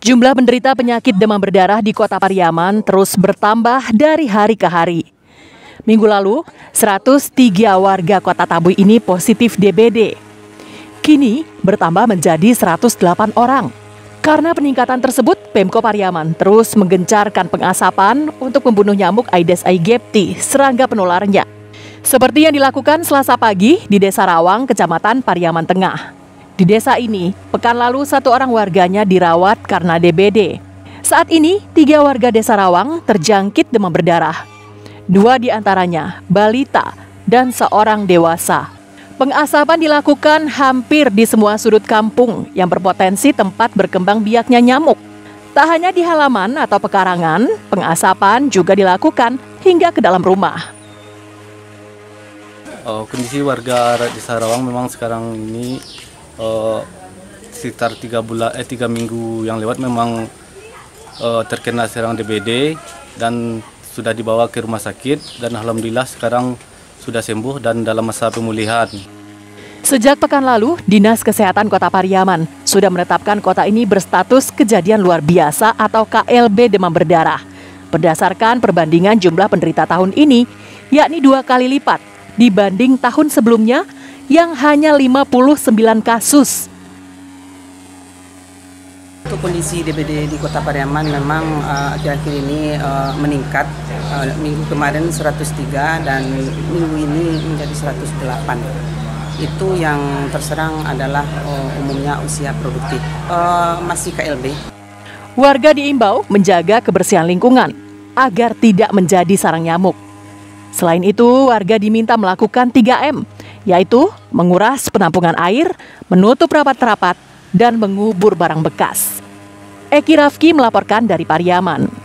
Jumlah penderita penyakit demam berdarah di Kota Pariaman terus bertambah dari hari ke hari. Minggu lalu, 103 warga Kota Tabui ini positif DBD. Kini bertambah menjadi 108 orang. Karena peningkatan tersebut, Pemko Pariaman terus menggencarkan pengasapan untuk membunuh nyamuk Aedes aegypti, serangga penularnya. Seperti yang dilakukan Selasa pagi di Desa Rawang, Kecamatan Pariaman Tengah. Di desa ini, pekan lalu 1 orang warganya dirawat karena DBD. Saat ini, 3 warga Desa Rawang terjangkit demam berdarah. 2 diantaranya balita dan 1 dewasa. Pengasapan dilakukan hampir di semua sudut kampung yang berpotensi tempat berkembang biaknya nyamuk. Tak hanya di halaman atau pekarangan, pengasapan juga dilakukan hingga ke dalam rumah. Kondisi warga Desa Rawang memang sekarang ini sekitar 3 minggu yang lewat memang terkena serang DBD dan sudah dibawa ke rumah sakit dan alhamdulillah sekarang sudah sembuh dan dalam masa pemulihan. Sejak pekan lalu, Dinas Kesehatan Kota Pariaman sudah menetapkan kota ini berstatus kejadian luar biasa atau KLB demam berdarah. Berdasarkan perbandingan jumlah penderita tahun ini, yakni 2 kali lipat dibanding tahun sebelumnya yang hanya 59 kasus. Untuk kondisi DBD di Kota Pariaman memang akhir-akhir ini meningkat. Minggu kemarin 103 dan minggu ini menjadi 108. Itu yang terserang adalah umumnya usia produktif. Masih KLB. Warga diimbau menjaga kebersihan lingkungan agar tidak menjadi sarang nyamuk. Selain itu, warga diminta melakukan 3M, yaitu menguras penampungan air, menutup rapat-rapat, dan mengubur barang bekas. Eki Rafki melaporkan dari Pariaman.